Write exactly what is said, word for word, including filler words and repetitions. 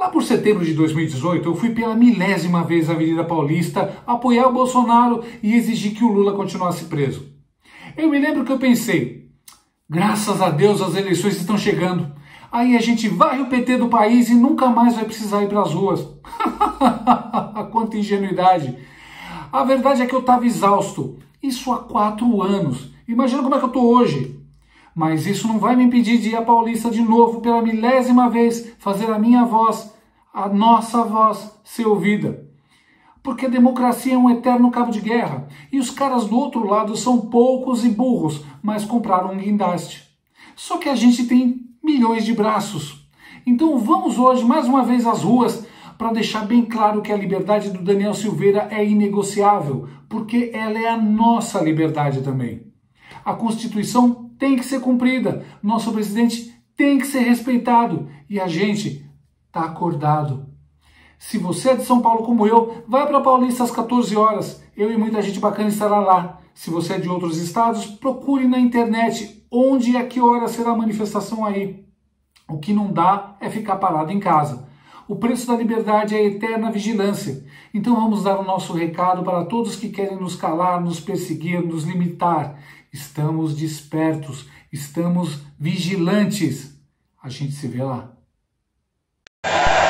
por setembro de dois mil e dezoito, eu fui pela milésima vez à Avenida Paulista apoiar o Bolsonaro e exigir que o Lula continuasse preso. Eu me lembro que eu pensei, graças a Deus as eleições estão chegando. Aí a gente varre o P T do país e nunca mais vai precisar ir para as ruas. Quanta ingenuidade. A verdade é que eu estava exausto. Isso há quatro anos. Imagina como é que eu estou hoje. Mas isso não vai me impedir de ir à Paulista de novo pela milésima vez, fazer a minha voz, a nossa voz, ser ouvida. Porque a democracia é um eterno cabo de guerra. E os caras do outro lado são poucos e burros, mas compraram um guindaste. Só que a gente tem milhões de braços. Então vamos hoje mais uma vez às ruas para deixar bem claro que a liberdade do Daniel Silveira é inegociável, porque ela é a nossa liberdade também. A Constituição tem que ser cumprida, nosso presidente tem que ser respeitado e a gente está acordado. Se você é de São Paulo como eu, vai para Paulista às quatorze horas. Eu e muita gente bacana estará lá. Se você é de outros estados, procure na internet onde e a que hora será a manifestação aí. O que não dá é ficar parado em casa. O preço da liberdade é a eterna vigilância. Então vamos dar o nosso recado para todos que querem nos calar, nos perseguir, nos limitar. Estamos despertos, estamos vigilantes. A gente se vê lá.